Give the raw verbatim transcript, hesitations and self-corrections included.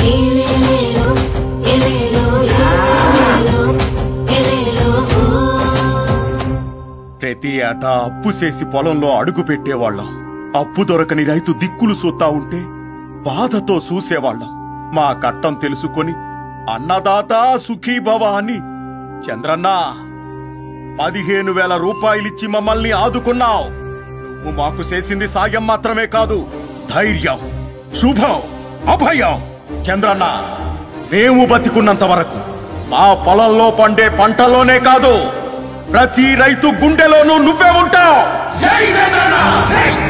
ప్రతి ఏటా అప్పు చేసి పొలంలో అడుగు పెట్టేవాళ్ళం. అప్పు దొరకని రైతు దిక్కులు సూతా ఉంటే బాధతో చూసేవాళ్ళం. మా కట్టం తెలుసుకొని అన్నదాత సుఖీభవ అని చంద్రన్న పదిహేను వేల రూపాయలిచ్చి మమ్మల్ని ఆదుకున్నావు. నువ్వు మాకు చేసింది సాయం మాత్రమే కాదు, ధైర్యం, శుభం, అభయం. చంద్రన్న, మేము బతికున్నంత వరకు మా పొలంలో పండే పంటలోనే కాదు, ప్రతి రైతు గుండెలోనూ నువ్వే ఉంటావు. జై చంద్రన్న.